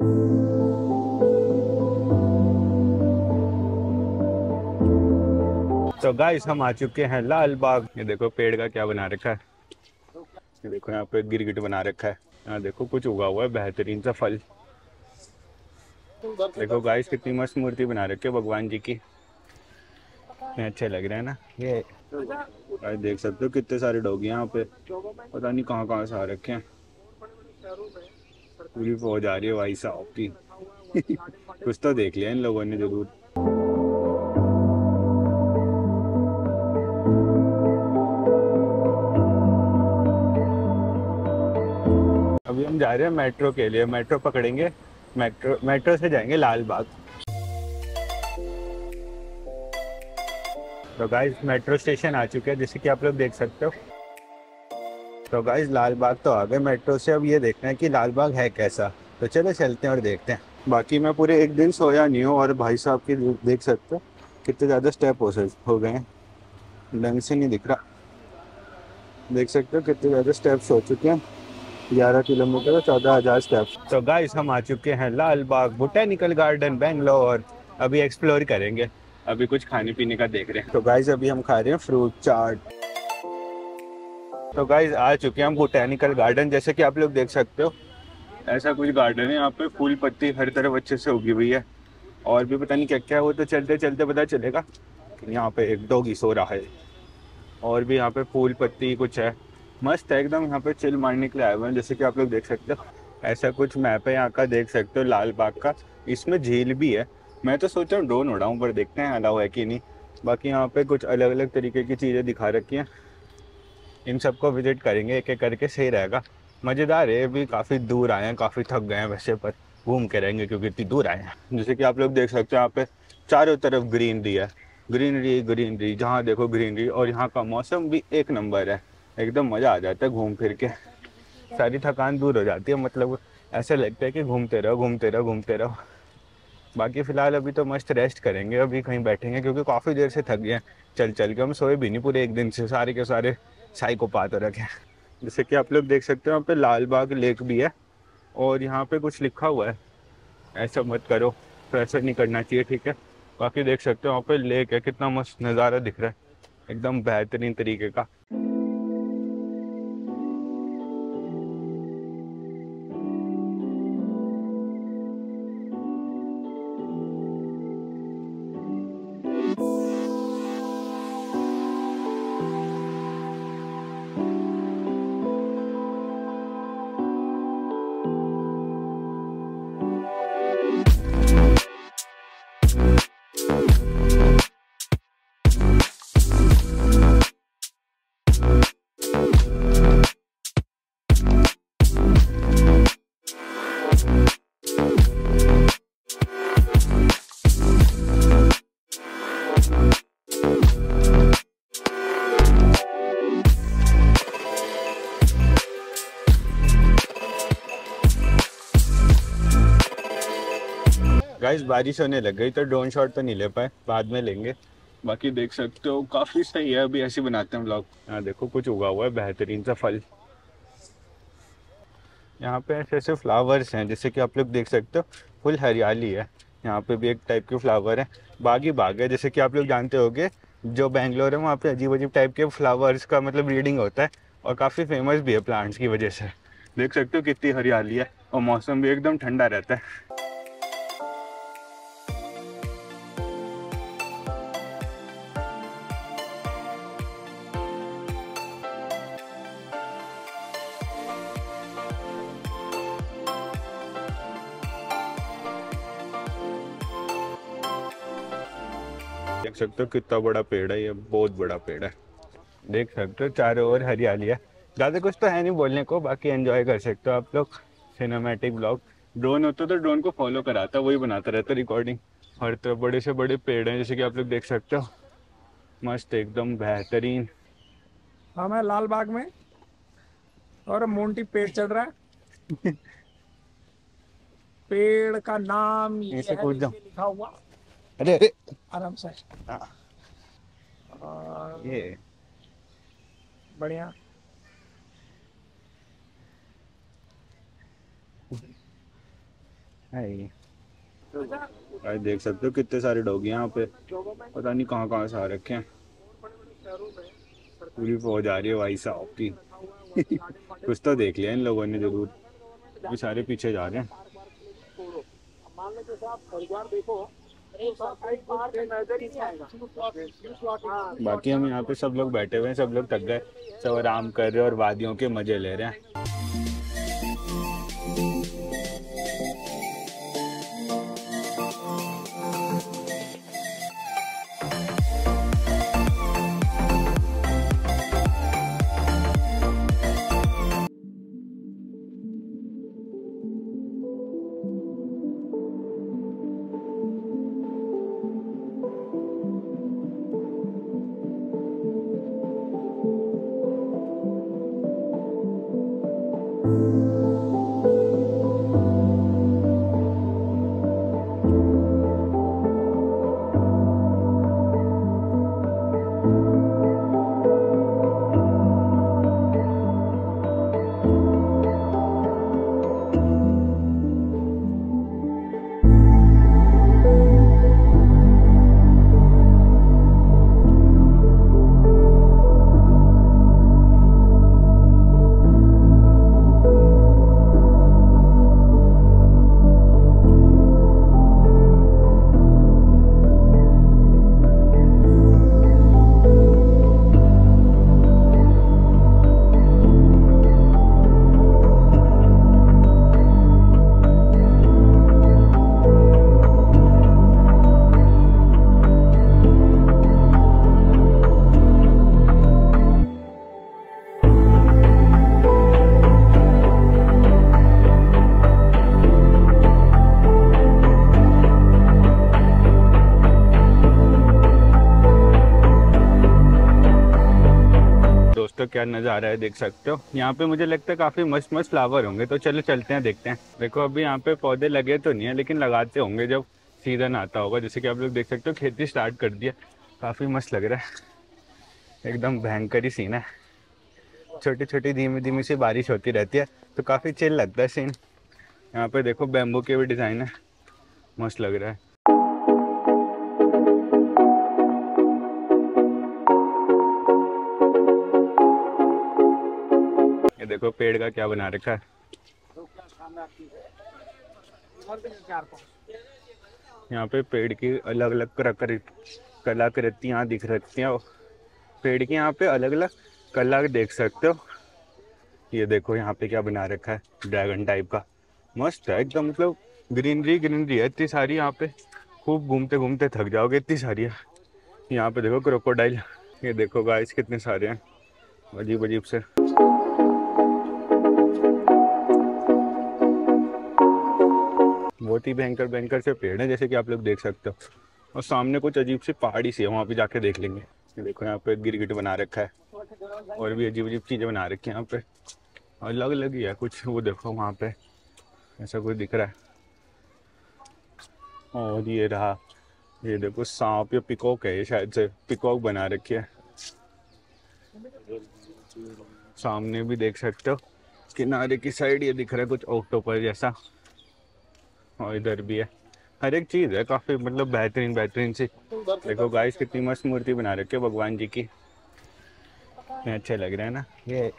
तो गाइस हम आ चुके हैं लाल बाग। ये देखो पेड़ का क्या बना रखा है। ये देखो यहाँ पे गिरगिट बना रखा है। यहाँ देखो कुछ उगा हुआ है बेहतरीन सा फल। देखो गाइस कितनी मस्त मूर्ति बना रखी है भगवान जी की। कितने अच्छे लग रहे हैं ना ये। गाइस देख सकते हो कितने सारे डॉग यहाँ पे, पता नहीं कहाँ कहाँ से आ रखे हैं। पूरी फौज आ रही है भाई साहब की। कुछ तो देख लिया इन लोगों ने जरूर। अभी हम जा रहे हैं मेट्रो के लिए, मेट्रो पकड़ेंगे। मेट्रो से जाएंगे लाल बाग। तो गाइस मेट्रो स्टेशन आ चुके हैं जैसे कि आप लोग देख सकते हो। तो गाइस लाल बाग तो आ गए मेट्रो से। अब ये देखना है कि लाल बाग है कैसा। तो चलो चलते हैं और देखते हैं। बाकी मैं पूरे एक दिन सोया नहीं हूँ और भाई साहब की देख सकते हो कितने ज़्यादा स्टेप हो गए हैं। ढंग से नहीं दिख रहा। देख सकते हो कितने ज़्यादा स्टेप्स हो चुके हैं। 11 किलोमीटर और 14,000 स्टेप्स। तो गाइस हम आ चुके हैं लाल बाग बोटेनिकल गार्डन बेंगलोर। अभी एक्सप्लोर करेंगे। अभी कुछ खाने पीने का देख रहे हैं। तो गाइस अभी हम खा रहे हैं फ्रूट चाट। तो गाइस आ चुके हैं हम बोटेनिकल गार्डन जैसे कि आप लोग देख सकते हो। ऐसा कुछ गार्डन है यहाँ पे, फूल पत्ती हर तरफ अच्छे से उगी हुई है। और भी पता नहीं क्या क्या है, वो तो चलते चलते पता चलेगा। यहाँ पे एक डॉगी सो रहा है। और भी यहाँ पे फूल पत्ती कुछ है। मस्त है एकदम। यहाँ पे चिल मारने के लिए आए हुए हैं जैसे कि आप लोग देख सकते हो। ऐसा कुछ मैप है यहाँ का, देख सकते हो लाल बाग का। इसमें झील भी है। मैं तो सोच रहा हूँ ड्रोन उड़ाऊँ पर देखते हैं अलाउ है कि नहीं। बाकी यहाँ पे कुछ अलग अलग तरीके की चीज़ें दिखा रखी हैं। इन सबको विजिट करेंगे एक एक करके, सही रहेगा। मज़ेदार है। अभी काफ़ी दूर आए हैं, काफ़ी थक गए हैं वैसे, पर घूम के रहेंगे क्योंकि इतनी दूर आए हैं। जैसे कि आप लोग देख सकते हो यहाँ पे चारों तरफ ग्रीनरी है। ग्रीनरी ग्रीनरी, जहाँ देखो ग्रीनरी। और यहाँ का मौसम भी एक नंबर है। एकदम मज़ा आ जाता है घूम फिर के। सारी थकान दूर हो जाती है, मतलब ऐसे लगता है कि घूमते रहो घूमते रहो घूमते रहो। बाकी फ़िलहाल अभी तो मस्त रेस्ट करेंगे, अभी कहीं बैठेंगे क्योंकि काफ़ी देर से थक गए हैं। चल चल के हम सोए भी नहीं पूरे एक दिन से, सारे के सारे साइकोपाथ हो रखे हैं। जैसे कि आप लोग देख सकते हो यहाँ पे लाल बाग लेक भी है। और यहाँ पे कुछ लिखा हुआ है, ऐसा मत करो, तो ऐसा नहीं करना चाहिए, ठीक है। बाकी देख सकते हो वहाँ पे लेक है, कितना मस्त नज़ारा दिख रहा है एकदम बेहतरीन तरीके का। गाइस बारिश होने लग गई तो ड्रोन शॉट तो नहीं ले पाए, बाद में लेंगे। बाकी देख सकते हो काफ़ी सही है। अभी ऐसे बनाते हैं ब्लॉग। यहाँ देखो कुछ उगा हुआ है बेहतरीन सा फल। यहाँ पे ऐसे ऐसे फ्लावर्स हैं जैसे कि आप लोग देख सकते हो। फुल हरियाली है। यहाँ पे भी एक टाइप के फ्लावर है। बाग ही बाग है जैसे कि आप लोग जानते होंगे। जो बेंगलोर है वहाँ पे अजीब अजीब टाइप के फ्लावर्स का मतलब ब्रीडिंग होता है। और काफ़ी फेमस भी है प्लांट्स की वजह से। देख सकते हो कितनी हरियाली है और मौसम भी एकदम ठंडा रहता है। देख सकते हो कितना बड़ा पेड़ है, ये बहुत बड़ा पेड़ है। देख सकते हो चारों ओर हरियाली है। ज़्यादा कुछ तो है नहीं बोलने को, बाकी एंजॉय कर सकते हो आप लोग सिनेमैटिक ब्लॉग। ड्रोन होता तो ड्रोन को फॉलो कराता, वही बनाता रहता रिकॉर्डिंग। हर तरफ बड़े से बड़े पेड़ हैं जैसे कि आप लोग देख सकते हो। मस्त एकदम बेहतरीन। हम है लाल बाग में और मोंटी पेड़ चढ़ रहा है। पेड़ का नाम ये ऐसे है, कूद जाओ। देखिए लिखा हुआ अरे अरे। आराम से। हाँ, और ये बढ़िया। है। भाई देख सकते हो कितने सारे डॉग यहाँ पे, पता नहीं कहाँ कहाँ से आ रखे हैं। पूरी फौज आ रही है भाई साहब की। कुछ तो देख लिया इन लोगों ने जरूर, ये सारे पीछे जा रहे हैं। बाकी हम यहाँ पे सब लोग बैठे हुए हैं, सब लोग थक गए, सब आराम कर रहे हैं और वादियों के मजे ले रहे हैं। दोस्तों क्या नज़ारा है देख सकते हो। यहाँ पे मुझे लगता है काफ़ी मस्त मस्त फ्लावर होंगे, तो चलो चलते हैं देखते हैं। देखो अभी यहाँ पे पौधे लगे तो नहीं है, लेकिन लगाते होंगे जब सीज़न आता होगा। जैसे कि आप लोग देख सकते हो खेती स्टार्ट कर दिया, काफ़ी मस्त लग रहा है, एकदम भयंकर ही सीन है। छोटी छोटी धीमी धीमी सी बारिश होती रहती है, तो काफ़ी चिल लगता है सीन। यहाँ पे देखो बैम्बू के भी डिज़ाइन है, मस्त लग रहा है। ये देखो पेड़ का क्या बना रखा है। यहाँ पे पेड़ की अलग अलग कलाकृतियाँ दिख रही हैं। पेड़ की यहाँ पे अलग अलग कला देख सकते हो। ये देखो यहाँ पे क्या बना रखा है, ड्रैगन टाइप का, मस्त है एकदम। मतलब ग्रीनरी ग्रीनरी है इतनी सारी यहाँ पे, खूब घूमते घूमते थक जाओगे, इतनी सारी है। यहाँ पे देखो क्रोकोडाइल, ये देखो गाइस कितने सारे हैं, अजीब अजीब से। बहुत ही भयंकर भयंकर से पेड़ हैं, जैसे कि आप लोग देख सकते हो। और सामने कुछ अजीब सी पहाड़ी सी है, वहाँ पे जाके देख लेंगे। ये देखो यहाँ पे गिरगिट बना रखा है, और भी अजीब अजीब चीज़ें बना रखी हैं यहाँ पे, अलग अलग ही है कुछ। वो देखो वहाँ पे ऐसा कुछ दिख रहा है। और ये रहा, ये देखो सांप या पिकॉक है, ये शायद से पिकॉक बना रखी है। सामने भी देख सकते हो किनारे की साइड ये दिख रहा है कुछ ऑक्टोपस जैसा, और इधर भी है। हर एक चीज़ है काफ़ी, मतलब बेहतरीन बेहतरीन सी। देखो गाइस कितनी मस्त मूर्ति बना रखी है भगवान जी की, अच्छे लग रहे हैं ना ये।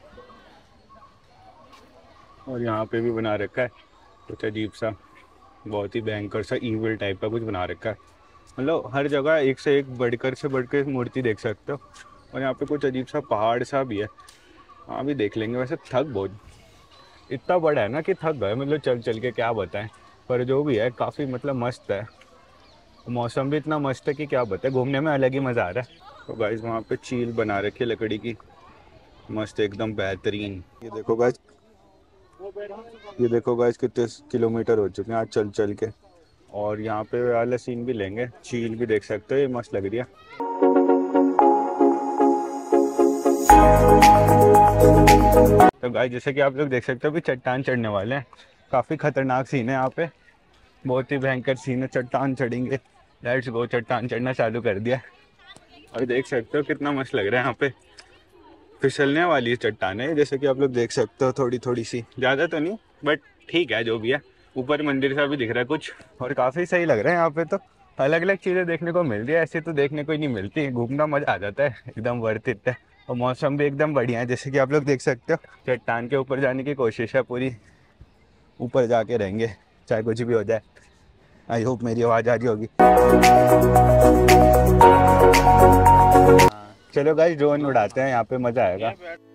और यहाँ पे भी बना रखा है कुछ अजीब सा, बहुत ही भयंकर सा ईविल टाइप का कुछ बना रखा है। मतलब हर जगह एक से एक बढ़कर मूर्ति देख सकते हो। और यहाँ पे कुछ अजीब सा पहाड़ सा भी है, हाँ भी देख लेंगे। वैसे थक बहुत इतना बड़ा है ना कि थक गए, मतलब चल चल के क्या बताएं। पर जो भी है काफ़ी मतलब मस्त है, मौसम भी इतना मस्त है कि क्या बताएं, घूमने में अलग ही मज़ा आ रहा है। तो गाइस वहाँ पे चील बना रखी है लकड़ी की, मस्त एकदम बेहतरीन। ये देखो गाइस कितने किलोमीटर हो चुके हैं आज चल चल के। और यहाँ पे वाला सीन भी लेंगे, चील भी देख सकते हो, ये मस्त लग रही है। तो गाइस जैसे कि आप लोग देख सकते हो अभी चट्टान चढ़ने वाले हैं, काफ़ी खतरनाक सीन है यहाँ पे, बहुत ही भयंकर सीन है। चट्टान चढ़ेंगे, लेट्स गो। चट्टान चढ़ना चालू कर दिया, और देख सकते हो कितना मस्त लग रहा है। यहाँ पे फिसलने वाली चट्टान है, जैसे कि आप लोग देख सकते हो, थोड़ी थोड़ी सी, ज़्यादा तो नहीं बट ठीक है जो भी है। ऊपर मंदिर सा भी दिख रहा है कुछ, और काफ़ी सही लग रहा है यहाँ पे। तो अलग अलग चीज़ें देखने को मिल रही है, ऐसे तो देखने को ही नहीं मिलती। घूमना मज़ा आ जाता है, एकदम वर्थ इट है। और मौसम भी एकदम बढ़िया है, जैसे कि आप लोग देख सकते हो। चट्टान के ऊपर जाने की कोशिश है पूरी, ऊपर जाके रहेंगे चाहे कुछ भी हो जाए। आई होप मेरी आवाज़ आ रही होगी। चलो गाइस ड्रोन उड़ाते हैं, यहाँ पे मज़ा आएगा।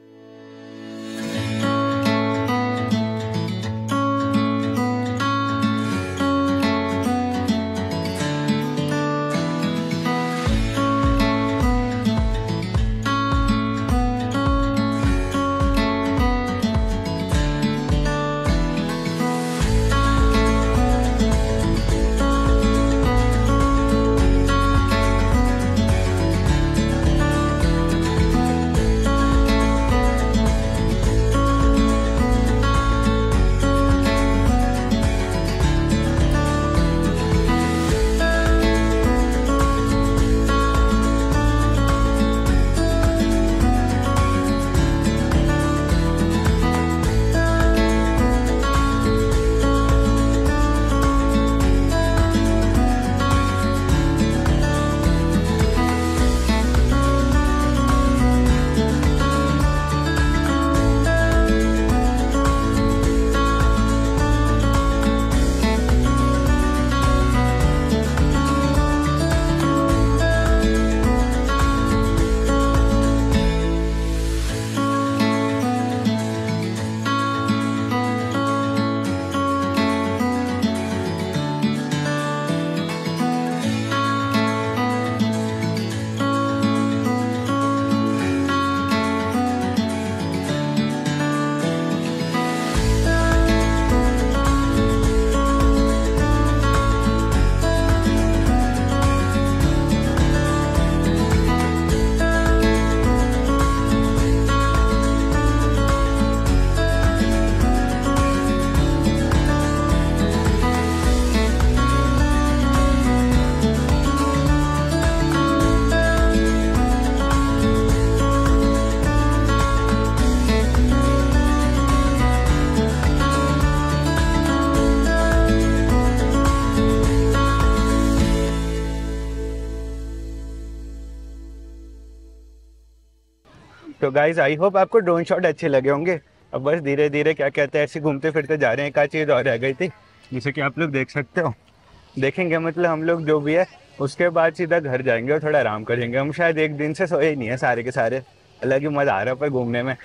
तो गाइज आई होप आपको ड्रोन शॉट अच्छे लगे होंगे। अब बस धीरे धीरे क्या कहते हैं ऐसे घूमते फिरते जा रहे हैं। एक आध चीज़ और रह गई थी, जैसे कि आप लोग देख सकते हो। देखेंगे मतलब हम लोग जो भी है उसके बाद सीधा घर जाएंगे और थोड़ा आराम करेंगे। हम शायद एक दिन से सोए ही नहीं है सारे के सारे, अलग ही मज़ा आ रहा है पर घूमने में।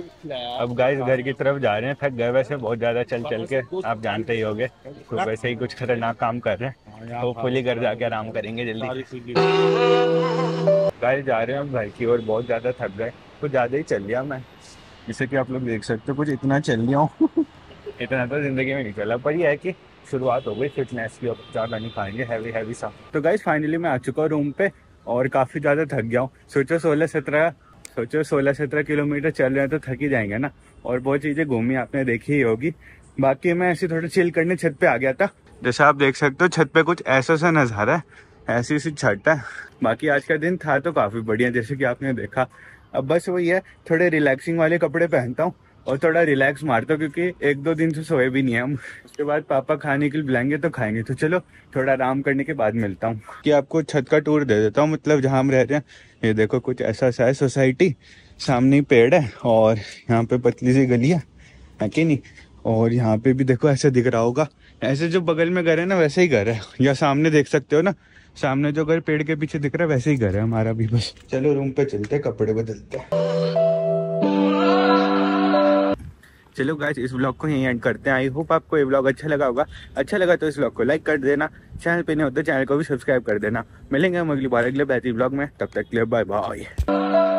अब गाइस घर की तरफ जा रहे हैं, थक गए वैसे बहुत ज़्यादा चल चल के, आप जानते ही होंगे। तो वैसे ही कुछ खतरनाक काम कर रहे हैं, तो फुली घर जाके आराम करेंगे जल्दी। गाइस जा रहे हैं हम घर की ओर, बहुत ज़्यादा थक गए, कुछ ज़्यादा ही चल लिया मैं। जैसे कि आप लोग देख सकते हो कुछ इतना चल लिया हूँ इतना तो ज़िंदगी में नहीं चला, पर यह है कि शुरुआत हो गई फिटनेस की, अब ज़्यादा नहीं खाएंगे हैवी सा। तो गाइस फाइनली मैं आ चुका हूँ रूम पे और काफ़ी ज़्यादा थक गया हूँ। सोचो 16-17 किलोमीटर चल रहे हैं तो थक ही जाएंगे ना। और बहुत चीज़ें घूमी आपने देखी ही होगी। बाकी मैं ऐसे थोड़ा चिल करने छत पे आ गया था। जैसे आप देख सकते हो छत पे कुछ ऐसा सा नज़ारा है, ऐसी सी छत है। बाकी आज का दिन था तो काफ़ी बढ़िया, जैसे कि आपने देखा। अब बस वही है, थोड़े रिलैक्सिंग वाले कपड़े पहनता हूँ और थोड़ा रिलैक्स मारता हूँ, क्योंकि 1-2 दिन से सोए भी नहीं है हम। उसके बाद पापा खाने के लिए बुलाएंगे तो खाएंगे। तो चलो थोड़ा आराम करने के बाद मिलता हूँ। कि आपको छत का टूर दे देता हूँ, मतलब जहाँ हम रहते हैं। ये देखो कुछ ऐसा सा है सोसाइटी, सामने ही पेड़ है और यहाँ पे पतली सी गली है कि नहीं। और यहाँ पे भी देखो ऐसे दिख रहा होगा, ऐसे जो बगल में घर है ना वैसे ही घर है। या सामने देख सकते हो ना, सामने जो घर पेड़ के पीछे दिख रहा है वैसे ही घर है हमारा भी। बस चलो रूम पे चलते, कपड़े बदलते। चलो गाइस इस व्लॉग को यहीं एंड करते हैं। आई होप आपको ये व्लॉग अच्छा लगा होगा। अच्छा लगा तो इस व्लॉग को लाइक कर देना, चैनल पे नहीं हो तो चैनल को भी सब्सक्राइब कर देना। मिलेंगे हम अगली बार अगले बेहतरीन व्लॉग में, तब तक के लिए बाय बाय।